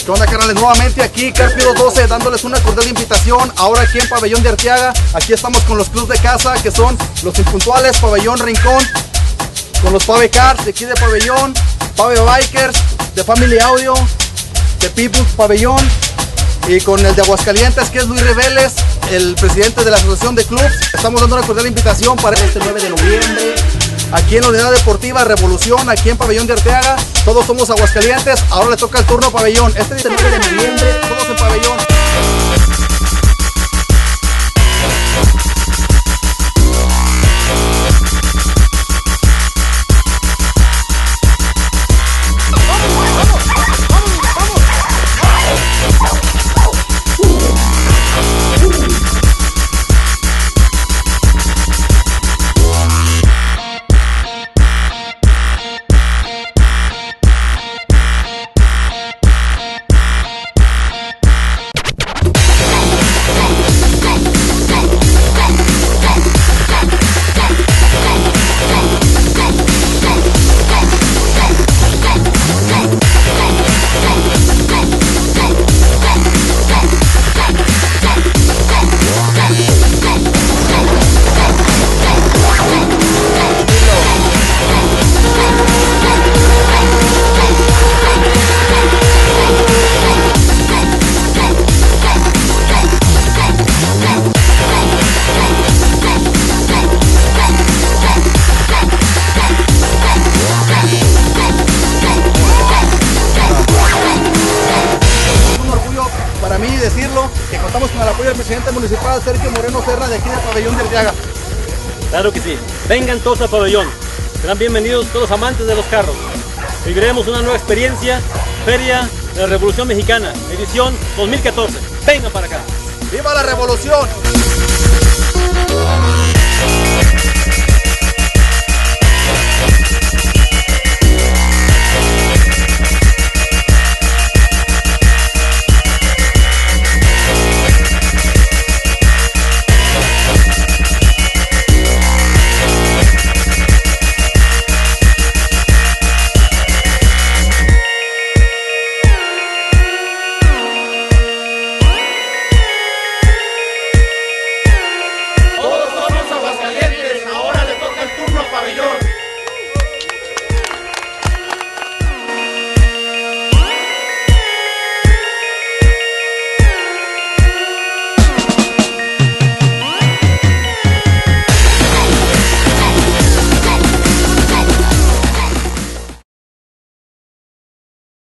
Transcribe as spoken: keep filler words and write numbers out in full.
¿Qué onda, carnales? Nuevamente aquí, Carpio doce, dándoles una cordial invitación. Ahora aquí en Pabellón de Arteaga. Aquí estamos con los clubs de casa, que son los Impuntuales, Pabellón Rincón, con los Pave Cars de aquí de Pabellón, Pave Bikers, de Family Audio, de People's Pabellón, y con el de Aguascalientes, que es Luis Reveles, el presidente de la Asociación de Clubs. Estamos dando una cordial invitación para este nueve de noviembre, aquí en la Unidad Deportiva Revolución, aquí en Pabellón de Arteaga. Todos somos Aguascalientes, ahora le toca el turno a Pabellón. Este nueve de noviembre, todos en Pabellón. Decirlo, que contamos con el apoyo del presidente municipal Sergio Moreno Serra, de aquí del Pabellón de Arteaga. Claro que sí, vengan todos al pabellón, serán bienvenidos todos los amantes de los carros. Viviremos una nueva experiencia, Feria de la Revolución Mexicana, edición dos mil catorce. Vengan para acá. ¡Viva la revolución!